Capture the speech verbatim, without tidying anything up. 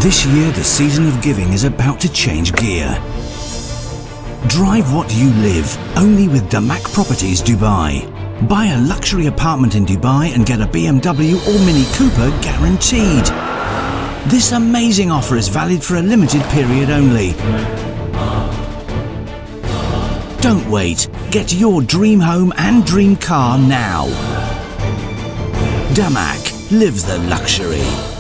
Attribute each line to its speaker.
Speaker 1: This year, the season of giving is about to change gear. Drive what you live, only with DAMAC Properties Dubai. Buy a luxury apartment in Dubai and get a B M W or Mini Cooper guaranteed. This amazing offer is valid for a limited period only. Don't wait. Get your dream home and dream car now. DAMAC, live the luxury.